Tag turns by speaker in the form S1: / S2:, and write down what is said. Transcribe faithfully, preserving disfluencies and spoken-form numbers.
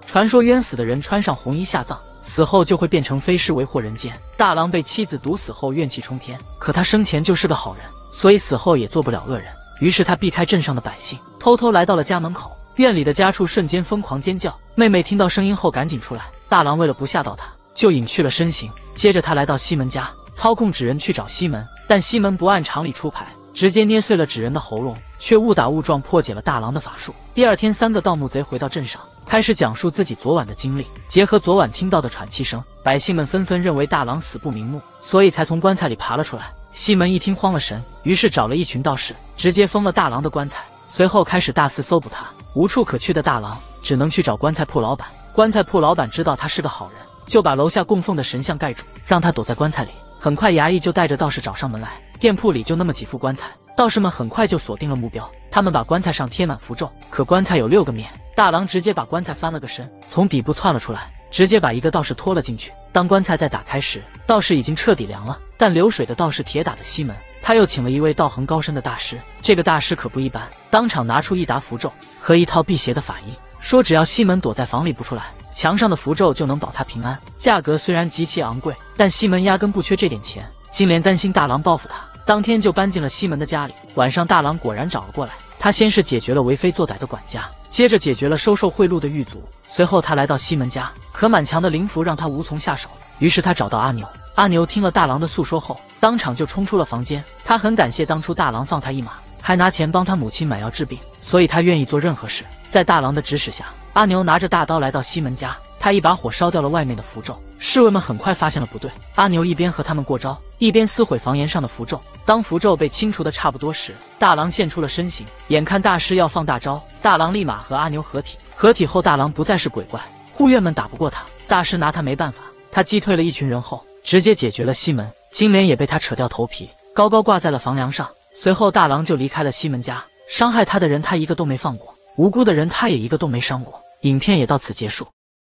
S1: 传说冤死的人穿上红衣下葬，死后就会变成飞尸为祸人间。大郎被妻子毒死后怨气冲天，可他生前就是个好人，所以死后也做不了恶人。于是他避开镇上的百姓，偷偷来到了家门口。院里的家畜瞬间疯狂尖叫，妹妹听到声音后赶紧出来。大郎为了不吓到她，就隐去了身形。接着他来到西门家，操控纸人去找西门，但西门不按常理出牌，直接捏碎了纸人的喉咙，却误打误撞破解了大郎的法术。第二天，三个盗墓贼回到镇上，开始讲述自己昨晚的经历。结合昨晚听到的喘气声，百姓们纷纷认为大郎死不瞑目，所以才从棺材里爬了出来。西门一听慌了神，于是找了一群道士，直接封了大郎的棺材。随后开始大肆搜捕他。无处可去的大郎只能去找棺材铺老板。棺材铺老板知道他是个好人，就把楼下供奉的神像盖住，让他躲在棺材里。很快衙役就带着道士找上门来，店铺里就那么几副棺材，道士们很快就锁定了目标。他们把棺材上贴满符咒，可棺材有六个面，大郎直接把棺材翻了个身，从底部窜了出来，直接把一个道士拖了进去。当棺材再打开时，道士已经彻底凉了，但流水的道士铁打的西门，他又请了一位道行高深的大师。这个大师可不一般，当场拿出一沓符咒和一套辟邪的法衣，说只要西门躲在房里不出来，墙上的符咒就能保他平安。价格虽然极其昂贵，但西门压根不缺这点钱。金莲担心大郎报复他，当天就搬进了西门的家里。晚上大郎果然找了过来，他先是解决了为非作歹的管家，接着解决了收受贿赂的狱卒。随后他来到西门家，可满墙的灵符让他无从下手。于是他找到阿牛，阿牛听了大郎的诉说后，当场就冲出了房间。他很感谢当初大郎放他一马，还拿钱帮他母亲买药治病，所以他愿意做任何事。在大郎的指使下，阿牛拿着大刀来到西门家，他一把火烧掉了外面的符咒。侍卫们很快发现了不对，阿牛一边和他们过招，一边撕毁房檐上的符咒。当符咒被清除的差不多时，大郎现出了身形。眼看大师要放大招，大郎立马和阿牛合体。合体后，大郎不再是鬼怪，护院们打不过他，大师拿他没办法。他击退了一群人后，直接解决了西门。金莲也被他扯掉头皮，高高挂在了房梁上。随后大郎就离开了西门家，伤害他的人他一个都没放过，无辜的人他也一个都没伤过。影片也到此结束。